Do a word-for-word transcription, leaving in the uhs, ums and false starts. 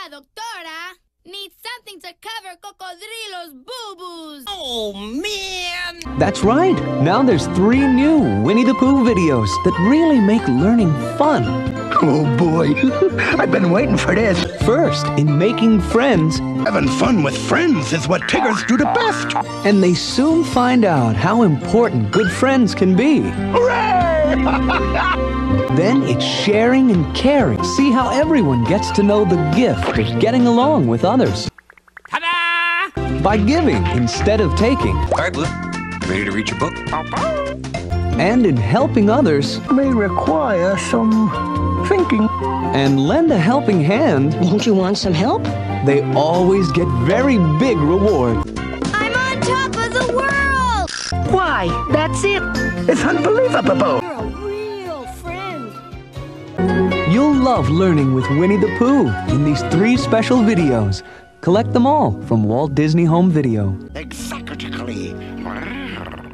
La doctora needs something to cover Cocodrilo's boo-boos. Oh, man! That's right. Now there's three new Winnie the Pooh videos that really make learning fun. Oh, boy. I've been waiting for this. First, in making friends. Having fun with friends is what Tiggers do the best. And they soon find out how important good friends can be. Hooray! Then it's sharing and caring. See how everyone gets to know the gift of getting along with others. Ta-da! By giving instead of taking. All right, Blue. Ready to read your book? And in helping others. May require some thinking. And lend a helping hand. Don't you want some help? They always get very big reward. I'm on top of the world! Why, that's it. It's unbelievable. You're a real friend. You'll love learning with Winnie the Pooh in these three special videos. Collect them all from Walt Disney Home Video. Exactly.